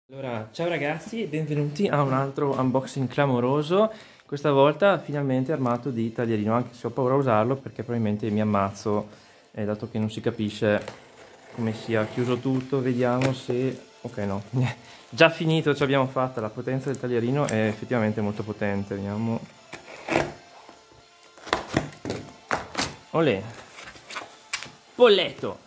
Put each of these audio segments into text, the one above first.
Allora, ciao ragazzi e benvenuti a un altro unboxing clamoroso. Questa volta finalmente armato di taglierino, anche se ho paura a usarlo perché probabilmente mi ammazzo, dato che non si capisce come sia chiuso tutto. Vediamo se... ok, no, già finito, ce l'abbiamo fatta. La potenza del taglierino è effettivamente molto potente. Vediamo. Olè, polletto.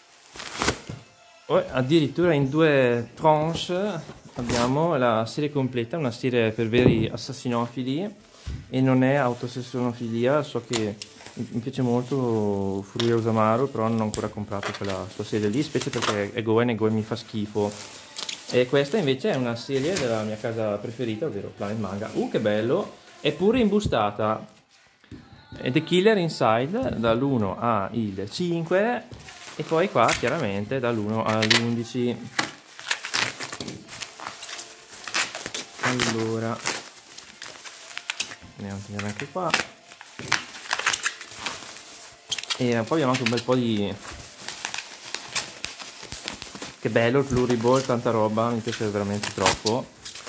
Addirittura in due tranche abbiamo la serie completa, una serie per veri assassinofili e non è autosessonofilia. So che mi piace molto Furuya Osamu, però non ho ancora comprato quella sua serie lì, specie perché è Goen e Goen mi fa schifo. E questa invece è una serie della mia casa preferita, ovvero Planet Manga. Che bello! È pure imbustata. The Killer Inside dall'1 al 5 e poi qua chiaramente dall'1 all'11. Allora andiamo a tenere anche qua e poi abbiamo anche un bel po' di... che bello il pluriball, tanta roba, mi piace veramente troppo.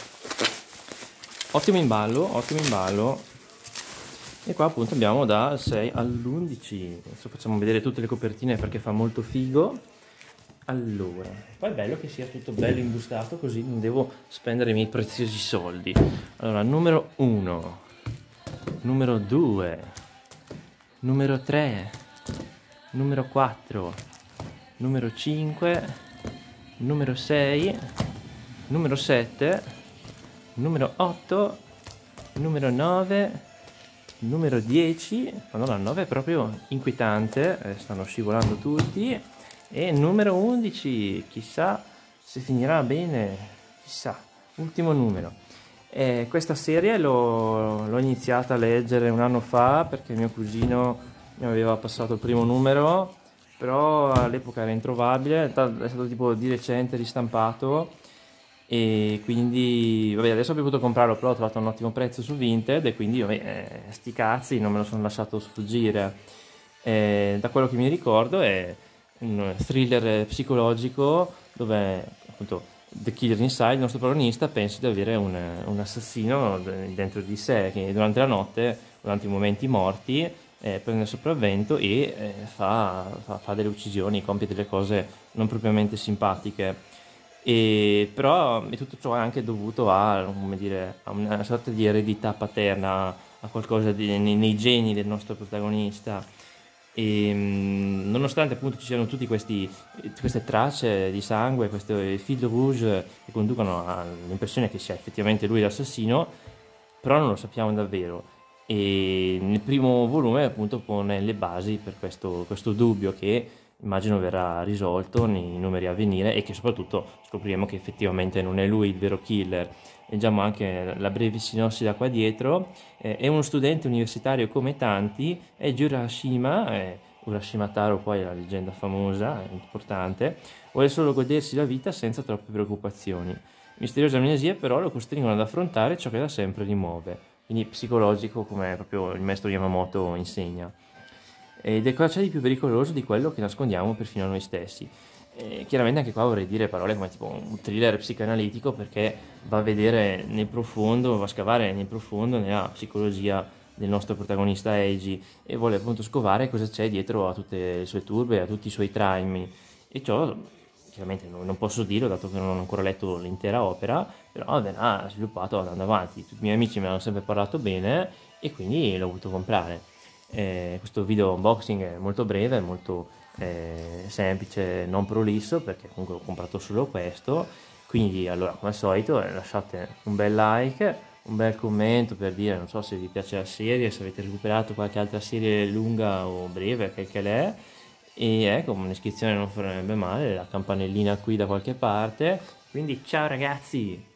Ottimo imballo, ottimo imballo. E qua appunto abbiamo dal 6 all'11. Adesso facciamo vedere tutte le copertine perché fa molto figo. Allora, poi è bello che sia tutto bello imbustato, così non devo spendere i miei preziosi soldi. Allora, numero 1, numero 2, numero 3, numero 4, numero 5, numero 6, numero 7, numero 8, numero 9, numero 10, madonna, il 9 è proprio inquietante, stanno scivolando tutti, e numero 11, chissà se finirà bene, chissà, ultimo numero. Questa serie l'ho iniziata a leggere un anno fa perché mio cugino mi aveva passato il primo numero, però all'epoca era introvabile, è stato tipo di recente ristampato. E quindi vabbè, adesso ho potuto comprarlo, però ho trovato un ottimo prezzo su Vinted e quindi vabbè, sti cazzi, non me lo sono lasciato sfuggire. Da quello che mi ricordo è un thriller psicologico dove appunto The Killer Inside, il nostro protagonista, pensa di avere un assassino dentro di sé che durante la notte, durante i momenti morti, prende il sopravvento e fa delle uccisioni, compie delle cose non propriamente simpatiche. Però tutto ciò è anche dovuto a, come dire, a una sorta di eredità paterna, a qualcosa nei geni del nostro protagonista. Nonostante appunto ci siano tutte queste tracce di sangue, queste fil rouge che conducono all'impressione che sia effettivamente lui l'assassino, però non lo sappiamo davvero. E nel primo volume appunto pone le basi per questo dubbio che immagino verrà risolto nei numeri a venire e che soprattutto scopriremo che effettivamente non è lui il vero killer. Leggiamo anche la breve sinossi da qua dietro. È uno studente universitario come tanti, è Urashima, Urashima Taro poi è la leggenda famosa, importante, vuole solo godersi la vita senza troppe preoccupazioni. Misteriose amnesie però lo costringono ad affrontare ciò che da sempre li muove, quindi psicologico come proprio il maestro Yamamoto insegna. Ed è cosa c'è di più pericoloso di quello che nascondiamo perfino a noi stessi. Chiaramente anche qua vorrei dire parole come tipo un thriller psicanalitico perché va a vedere nel profondo, va a scavare nel profondo nella psicologia del nostro protagonista Eiji e vuole appunto scovare cosa c'è dietro a tutte le sue turbe, a tutti i suoi traumi. E ciò chiaramente non posso dirlo dato che non ho ancora letto l'intera opera, però verrà sviluppato andando avanti. Tutti i miei amici mi hanno sempre parlato bene e quindi l'ho voluto comprare. Questo video unboxing è molto breve, molto semplice, non prolisso perché comunque ho comprato solo questo. Quindi allora come al solito lasciate un bel like, un bel commento per dire non so se vi piace la serie, se avete recuperato qualche altra serie lunga o breve che l'è, e ecco, un'iscrizione non farebbe male, la campanellina qui da qualche parte. Quindi ciao ragazzi!